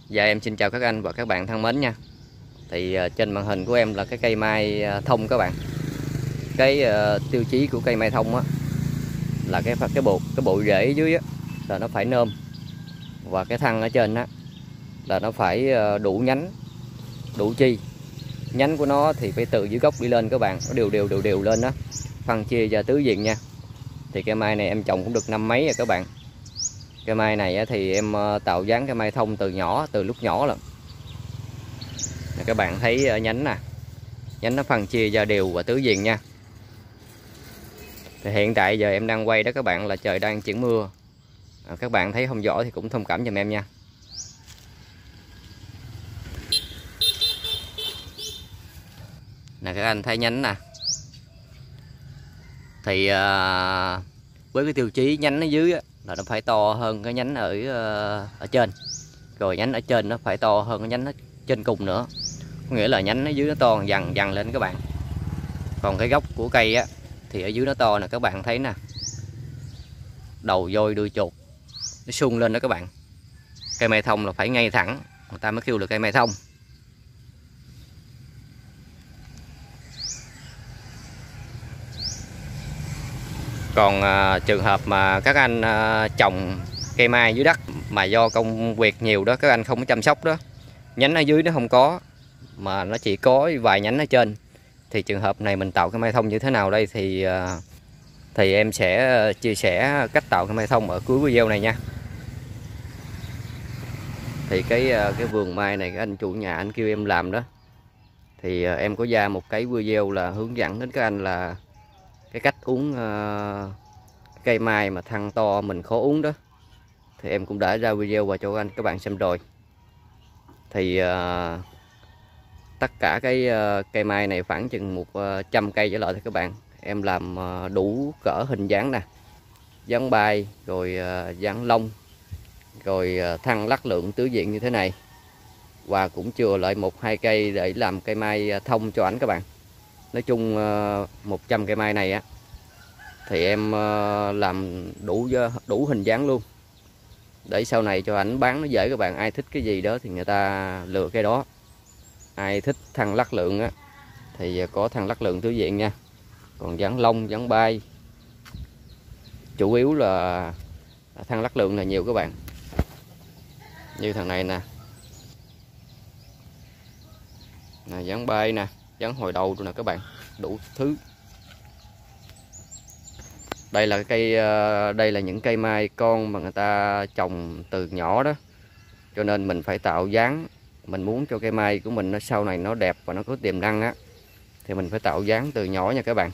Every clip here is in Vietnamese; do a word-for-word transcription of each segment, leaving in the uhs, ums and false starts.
Dạ em xin chào các anh và các bạn thân mến nha. Thì uh, trên màn hình của em là cái cây mai uh, thông các bạn. Cái uh, tiêu chí của cây mai thông á là cái cái bộ cái bộ rễ ở dưới á là nó phải nôm, và cái thân ở trên á là nó phải uh, đủ nhánh, đủ chi. Nhánh của nó thì phải từ dưới gốc đi lên các bạn, nó đều đều đều đều lên đó, phân chia ra tứ diện nha. Thì cây mai này em trồng cũng được năm mấy rồi các bạn. Cây mai này thì em tạo dáng cây mai thông từ nhỏ, từ lúc nhỏ lắm. Các bạn thấy nhánh nè, nhánh nó phân chia ra đều và tứ diện nha. Thì hiện tại giờ em đang quay đó các bạn, là trời đang chuyển mưa. À, các bạn thấy không rõ thì cũng thông cảm giùm em nha. Nè các anh thấy nhánh nè. Thì à, với cái tiêu chí nhánh ở dưới á, là nó phải to hơn cái nhánh ở ở trên, rồi nhánh ở trên nó phải to hơn cái nhánh ở trên cùng nữa, có nghĩa là nhánh ở dưới nó to dần dần lên các bạn. Còn cái gốc của cây á thì ở dưới nó to nè, các bạn thấy nè, đầu voi đuôi chuột nó sung lên đó các bạn. Cây mai thông là phải ngay thẳng, người ta mới kêu là cây mai thông. Còn à, trường hợp mà các anh à, trồng cây mai dưới đất mà do công việc nhiều đó, các anh không có chăm sóc đó, nhánh ở dưới nó không có mà nó chỉ có vài nhánh ở trên, thì trường hợp này mình tạo cây mai thông như thế nào đây thì à, thì em sẽ chia sẻ cách tạo cây mai thông ở cuối video này nha. Thì cái cái vườn mai này, cái anh chủ nhà anh kêu em làm đó, thì em có ra một cái video là hướng dẫn đến các anh là cái cách uống uh, cây mai mà thân to mình khó uống đó, thì em cũng đã ra video và cho các anh các bạn xem rồi. Thì uh, tất cả cái uh, cây mai này khoảng chừng một trăm cây trở lại thì các bạn, em làm uh, đủ cỡ hình dáng nè, dáng bay, rồi uh, dáng lông, rồi uh, thân lắc lượng tứ diện như thế này, và cũng chừa lại một hai cây để làm cây mai thông cho ảnh các bạn. Nói chung uh, một trăm cây mai này á thì em uh, làm đủ đủ hình dáng luôn, để sau này cho ảnh bán nó dễ các bạn. Ai thích cái gì đó thì người ta lựa cái đó. Ai thích thân lắc lượng á thì có thân lắc lượng tứ diện nha. Còn dáng lông, dáng bay, chủ yếu là thân lắc lượng là nhiều các bạn. Như thằng này nè, nè dáng bay nè, dáng hồi đầu rồi nè các bạn, đủ thứ. Đây là cây đây là những cây mai con mà người ta trồng từ nhỏ đó, cho nên mình phải tạo dáng. Mình muốn cho cây mai của mình nó sau này nó đẹp và nó có tiềm năng á, thì mình phải tạo dáng từ nhỏ nha các bạn.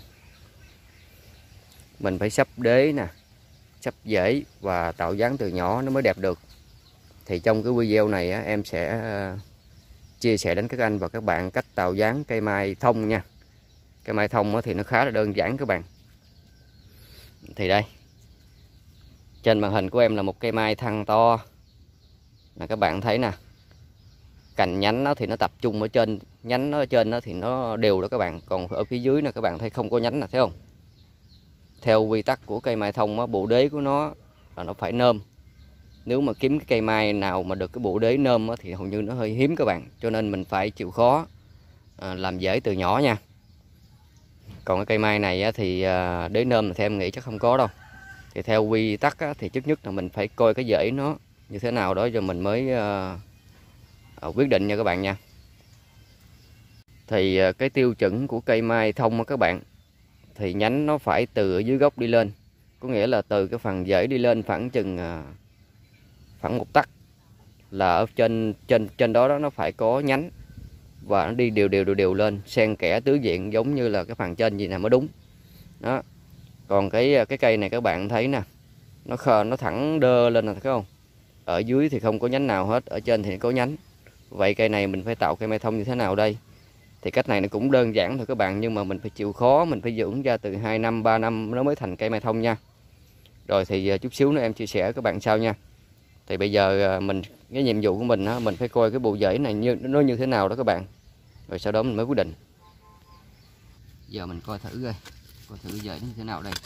Mình phải sắp đế nè, sắp rễ và tạo dáng từ nhỏ nó mới đẹp được. Thì trong cái video này á, em sẽ chia sẻ đến các anh và các bạn cách tạo dáng cây mai thông nha. Cây mai thông á thì nó khá là đơn giản các bạn. Thì đây, trên màn hình của em là một cây mai thân to nè, các bạn thấy nè. Cành nhánh nó thì nó tập trung ở trên, nhánh nó ở trên nó thì nó đều đó các bạn. Còn ở phía dưới nè các bạn thấy không có nhánh nè, thấy không? Theo quy tắc của cây mai thông á, bộ đế của nó là nó phải nôm. Nếu mà kiếm cái cây mai nào mà được cái bộ đế nôm á, thì hầu như nó hơi hiếm các bạn. Cho nên mình phải chịu khó à, làm rễ từ nhỏ nha. Còn cái cây mai này á, thì à, đế nôm thì em nghĩ chắc không có đâu. Thì theo quy tắc á, thì trước nhất là mình phải coi cái rễ nó như thế nào đó rồi mình mới à, à, quyết định nha các bạn nha. Thì à, cái tiêu chuẩn của cây mai thông á các bạn, thì nhánh nó phải từ ở dưới gốc đi lên, có nghĩa là từ cái phần rễ đi lên khoảng chừng à, khoảng một tấc, là ở trên trên trên đó đó nó phải có nhánh và nó đi đều đều đều đều lên, xen kẽ tứ diện giống như là cái phần trên gì nè mới đúng đó. Còn cái cái cây này các bạn thấy nè, nó khờ nó thẳng đơ lên nè, thấy không? Ở dưới thì không có nhánh nào hết, ở trên thì có nhánh. Vậy cây này mình phải tạo cây mai thông như thế nào đây? Thì cách này nó cũng đơn giản thôi các bạn, nhưng mà mình phải chịu khó, mình phải dưỡng ra từ hai năm ba năm nó mới thành cây mai thông nha. Rồi thì chút xíu nữa em chia sẻ các bạn sau nha. Thì bây giờ mình, cái nhiệm vụ của mình á, mình phải coi cái bộ rễ này như nó như thế nào đó các bạn, rồi sau đó mình mới quyết định. Giờ mình coi thử coi coi thử rễ như thế nào đây.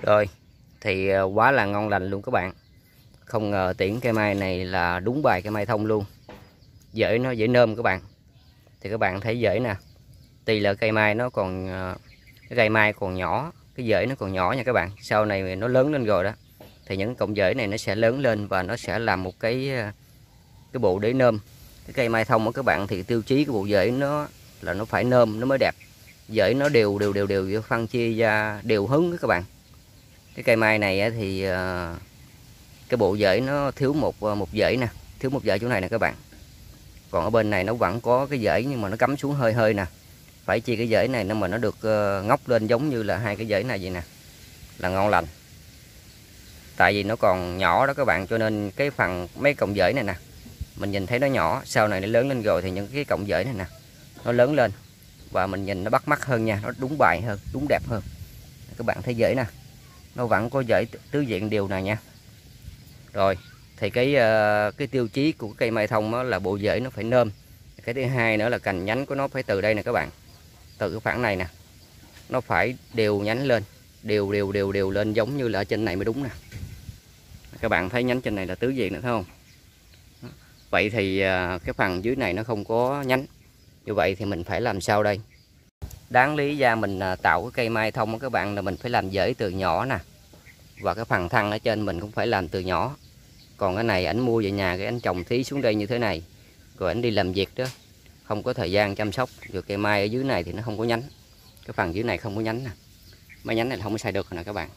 Rồi thì quá là ngon lành luôn các bạn. Không ngờ tiễn cây mai này là đúng bài cây mai thông luôn. Rễ nó dễ nôm các bạn. Thì các bạn thấy rễ nè. Tuy là cây mai nó còn cái cây mai còn nhỏ, cái rễ nó còn nhỏ nha các bạn. Sau này nó lớn lên rồi đó thì những cọng rễ này nó sẽ lớn lên và nó sẽ làm một cái cái bộ đế nôm. Cái cây mai thông của các bạn thì tiêu chí cái bộ rễ nó là nó phải nôm nó mới đẹp. Rễ nó đều đều đều đều phân chia ra đều hứng các bạn. Cái cây mai này thì cái bộ rễ nó thiếu một một rễ nè, thiếu một rễ chỗ này nè các bạn. Còn ở bên này nó vẫn có cái rễ nhưng mà nó cắm xuống hơi hơi nè. Phải chi cái rễ này nó mà nó được ngóc lên giống như là hai cái rễ này vậy nè, là ngon lành. Tại vì nó còn nhỏ đó các bạn, cho nên cái phần mấy cọng rễ này nè mình nhìn thấy nó nhỏ, sau này nó lớn lên rồi thì những cái cọng rễ này nè nó lớn lên và mình nhìn nó bắt mắt hơn nha, nó đúng bài hơn, đúng đẹp hơn. Các bạn thấy rễ nè, nó vẫn có rễ tứ diện đều nè nha. Rồi thì cái cái tiêu chí của cây mai thông đó là bộ rễ nó phải nôm. Cái thứ hai nữa là cành nhánh của nó phải từ đây nè các bạn, từ cái khoảng này nè nó phải đều nhánh lên, đều đều đều đều lên giống như là ở trên này mới đúng nè. Các bạn thấy nhánh trên này là tứ diện nữa thấy không? Vậy thì cái phần dưới này nó không có nhánh, như vậy thì mình phải làm sao đây? Đáng lý ra mình tạo cái cây mai thông các bạn là mình phải làm rễ từ nhỏ nè, và cái phần thân ở trên mình cũng phải làm từ nhỏ. Còn cái này ảnh mua về nhà cái ảnh trồng tí xuống đây như thế này, rồi ảnh đi làm việc đó, không có thời gian chăm sóc. Rồi cây mai ở dưới này thì nó không có nhánh, cái phần dưới này không có nhánh nè, mấy nhánh này không có xài được nè các bạn.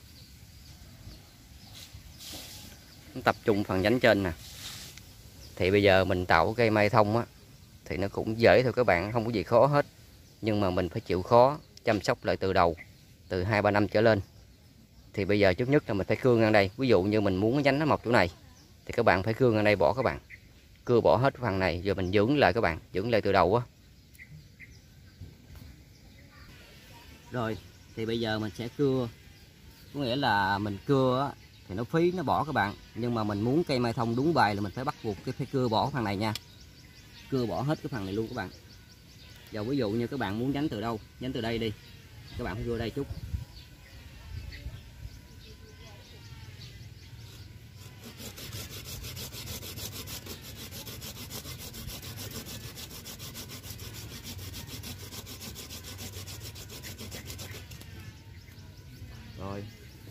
Tập trung phần nhánh trên nè. Thì bây giờ mình tạo cây mai thông á thì nó cũng dễ thôi các bạn, không có gì khó hết. Nhưng mà mình phải chịu khó chăm sóc lại từ đầu, từ hai ba năm trở lên. Thì bây giờ trước nhất là mình phải cưa ngang đây. Ví dụ như mình muốn cái nhánh nó mọc chỗ này thì các bạn phải cưa ngang đây bỏ các bạn. Cưa bỏ hết phần này rồi mình dưỡng lại các bạn, dưỡng lại từ đầu á. Rồi thì bây giờ mình sẽ cưa. Có nghĩa là mình cưa á thì nó phí nó bỏ các bạn, nhưng mà mình muốn cây mai thông đúng bài là mình phải bắt buộc cái phải cưa bỏ phần này nha. Cưa bỏ hết cái phần này luôn các bạn. Giờ ví dụ như các bạn muốn nhánh từ đâu, nhánh từ đây đi, các bạn phải cưa đây chút. Rồi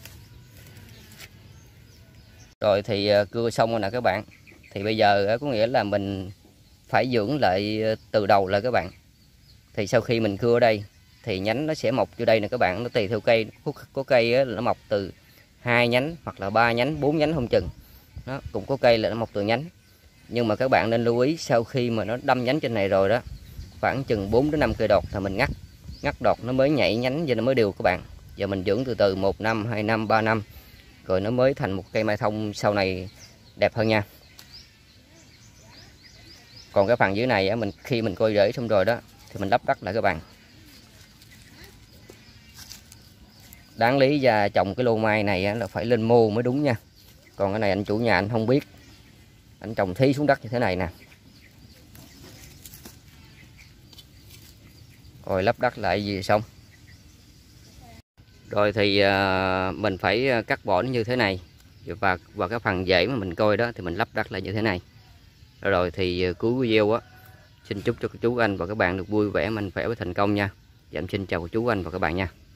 Rồi thì cưa xong rồi nè các bạn. Thì bây giờ có nghĩa là mình phải dưỡng lại từ đầu lại các bạn. Thì sau khi mình cưa ở đây thì nhánh nó sẽ mọc vô đây nè các bạn. Nó tùy theo cây, có cây nó mọc từ hai nhánh hoặc là ba nhánh, bốn nhánh không chừng. Nó cũng có cây là nó mọc từ nhánh. Nhưng mà các bạn nên lưu ý sau khi mà nó đâm nhánh trên này rồi đó, khoảng chừng bốn đến năm cây đọt thì mình ngắt. Ngắt đọt nó mới nhảy nhánh và nó mới đều các bạn. Giờ mình dưỡng từ từ một năm, hai năm, ba năm rồi nó mới thành một cây mai thông sau này đẹp hơn nha. Còn cái phần dưới này mình khi mình coi rễ xong rồi đó thì mình lắp đất lại các bạn. Đáng lý ra trồng cái lô mai này là phải lên mô mới đúng nha. Còn cái này anh chủ nhà anh không biết, anh trồng thí xuống đất như thế này nè. Rồi lắp đất lại gì xong. Rồi thì mình phải cắt bỏ nó như thế này. Và và cái phần rễ mà mình coi đó thì mình lắp đặt lại như thế này. Rồi thì cuối video á, xin chúc cho chú anh và các bạn được vui vẻ, mạnh khỏe và thành công nha. Dạ, em xin chào chú anh và các bạn nha.